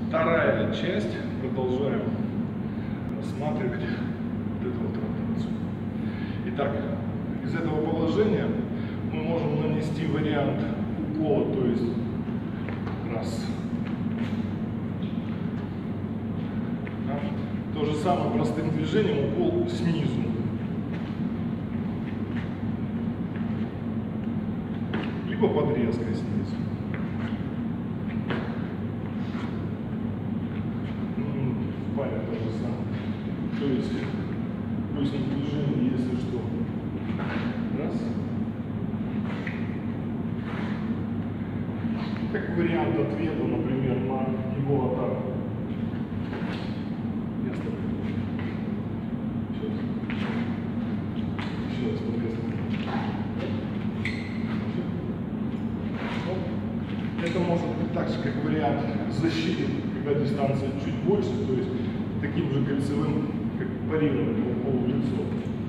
Вторая часть. Продолжаем рассматривать вот эту вот ротацию. Итак, из этого положения мы можем нанести вариант укола, то есть раз. Да? То же самое простым движением укол снизу. Либо подрезкой снизу. В паре то же самое. То есть движение, если что. Раз. Как вариант ответа, например, на его атаку. Еще раз подрезка. Это может быть так же, как вариант защиты, когда дистанция чуть больше, то есть таким же кольцевым, как парирование по полу лицо.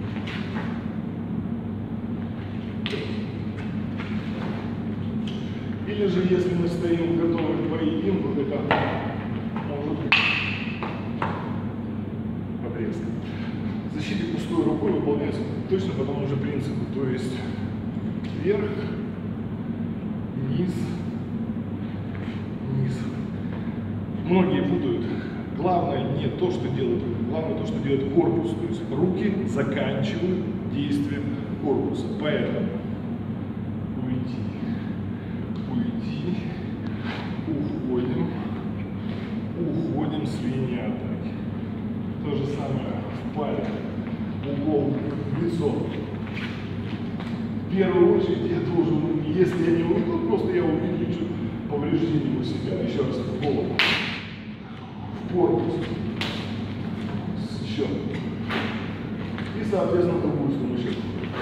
Или же, если мы стоим готовы к поединку, это может быть подрезка. Защита пустой рукой выполняется точно по тому же принципу, то есть вверх, низ, низ. Многие путают. Главное не то, что делает руки, главное то, что делает корпус. То есть руки заканчивают действие корпуса. Поэтому уйти, уходим с линии атаки. То же самое в паре. Укол в лицо. В первую очередь я должен, если я не уйду, просто я увеличу повреждение у себя. Еще раз в голову. В корпус. Еще. И, соответственно, другую сторону еще.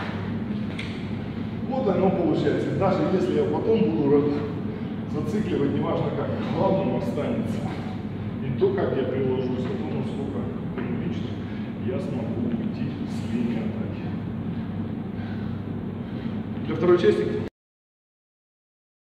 Вот оно получается. Даже если я потом буду зацикливать, неважно как, главным останется не то, как я приложусь, а то, насколько экономично я смогу уйти с линии атаки. Для второй части